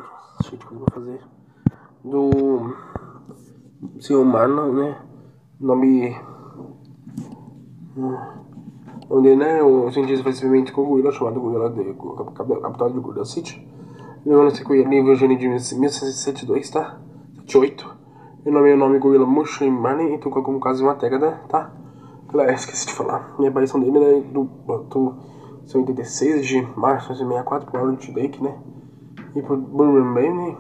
cheio de coisa pra fazer. Do senhor Marlon, né? Nome onde, né, o cientista faz experimento com o gorila chamado gorila de capital de Gorilla City. Levando esse livro Gênio de 1972, tá? 78. Eu nomeei o nome gorila Mushu Marlin e tu colocou como caso uma década, tá? Galera, esqueci de falar. Minha aparição dele, né, do 86 de março de 1964 pro Orange Lake, né? E pro Burman Bane.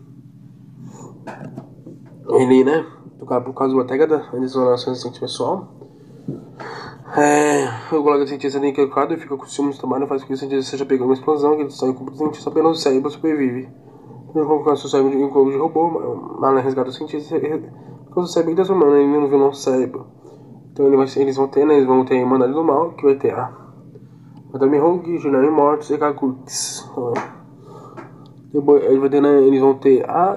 Ele, né, tocava por causa de uma década, antes da relação assistente pessoal. O colega cientista tem que e fica com ciúmes do trabalho, faz com que o cientista seja pegando uma explosão, que ele sai com o cientista apenas o cérebro sobrevive. Ele coloca o seu cérebro em um corpo de robô, Marlon resgata o cientista com o cérebro transformando ele num vilão cérebro. Então eles vão ter a Irmandade do Mal, que vai ter a Madame Rogue, Julian Mortis e Kakurks. Depois eles vão ter a...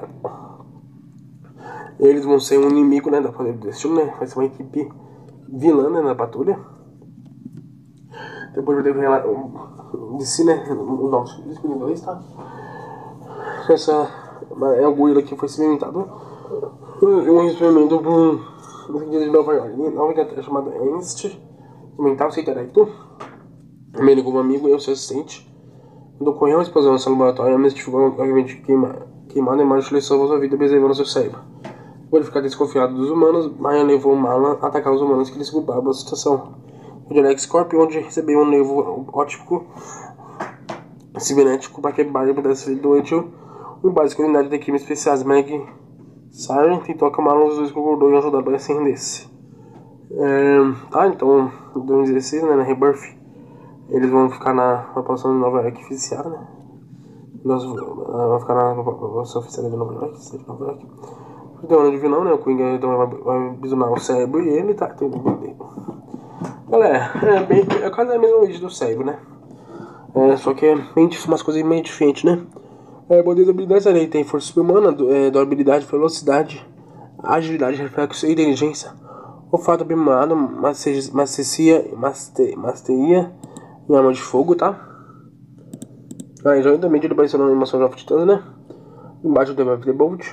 Eles vão ser um inimigo, né, da Poder do Destino, né? Vai ser uma equipe vilã, né, na patrulha. Depois vai ter o DC, né, os novos disponíveis, tá? Essa é o gorila que foi experimentado. Um experimento por um cientista de Nova York. Nova York é chamado Ernst, mental sem intelecto. Ele como amigo e o seu assistente. Quando ocorreu uma explosão nesse laboratório, Ernst ficou obviamente queimado e Marshall salvou sua vida preservando seu cérebro. Por ficar desconfiado dos humanos, Ryan levou Marlon a atacar os humanos que eles culpavam da situação. O Alex Corp, onde recebeu um nervo óptico cibernético para que Barry pudesse ser doente. O básico da unidade de crimes especiais, Meg Siren, tentou acalmar os dois concordou em ajudar para se rendesse. Então, em 2016, né, na Rebirth, eles vão ficar na população de Nova York oficial, né? Vão ficar na população oficial de Nova York, cidade de Nova York. Então, ano de vilão, né? O Coringa então, vai bisonar o cérebro e ele tá tendo dele. Galera, é quase a mesma vídeo do cérebro, né? Só que é umas coisas meio diferentes, né? Poder de habilidades, ele tem força super-humana, durabilidade, velocidade, agilidade, reflexo e inteligência. Olfato aprimorado, masteria e arma de fogo, tá? Também ele apareceu na animação de Titãs, né? Embaixo do The Bolt.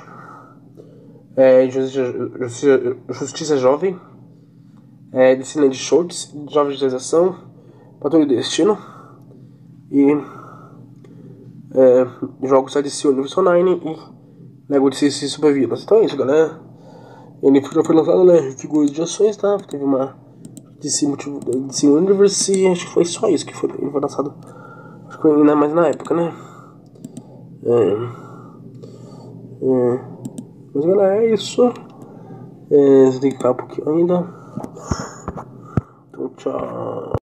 Justiça Jovem. Disneyland Shorts, Jovem de Realização, Patrulha do Destino. E jogos da DC Universe Online e Lego DC Super Villains. Então é isso, galera. Ele foi lançado, né, figuras de ações, tá? Teve uma DC Universe e acho que foi só isso que ele foi lançado. Acho que foi ainda mais na época, né? Mas galera, é isso. Você tem que ficar um pouquinho ainda. Então tchau.